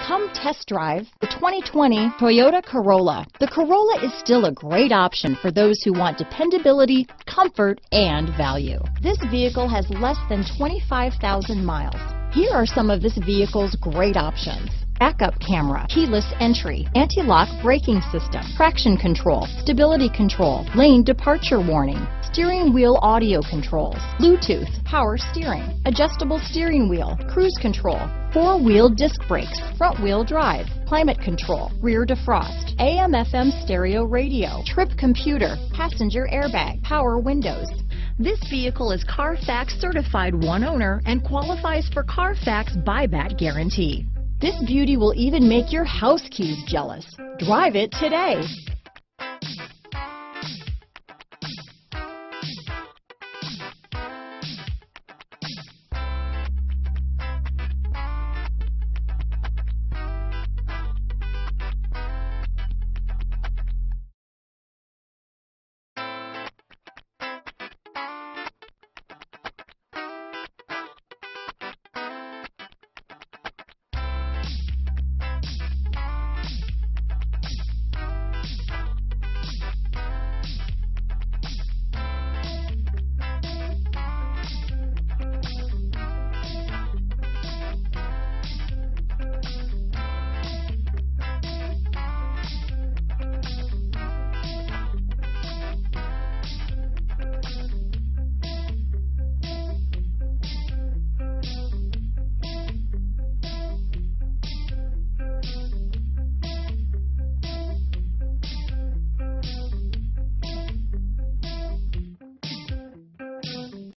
Come test drive the 2020 Toyota Corolla. The Corolla is still a great option for those who want dependability, comfort, and value. This vehicle has less than 25,000 miles. Here are some of this vehicle's great options: backup camera, keyless entry, anti-lock braking system, traction control, stability control, lane departure warning, steering wheel audio controls, Bluetooth, power steering, adjustable steering wheel, cruise control, four-wheel disc brakes, front-wheel drive, climate control, rear defrost, AM/FM stereo radio, trip computer, passenger airbag, power windows. This vehicle is Carfax certified one owner and qualifies for Carfax buyback guarantee. This beauty will even make your house keys jealous. Drive it today.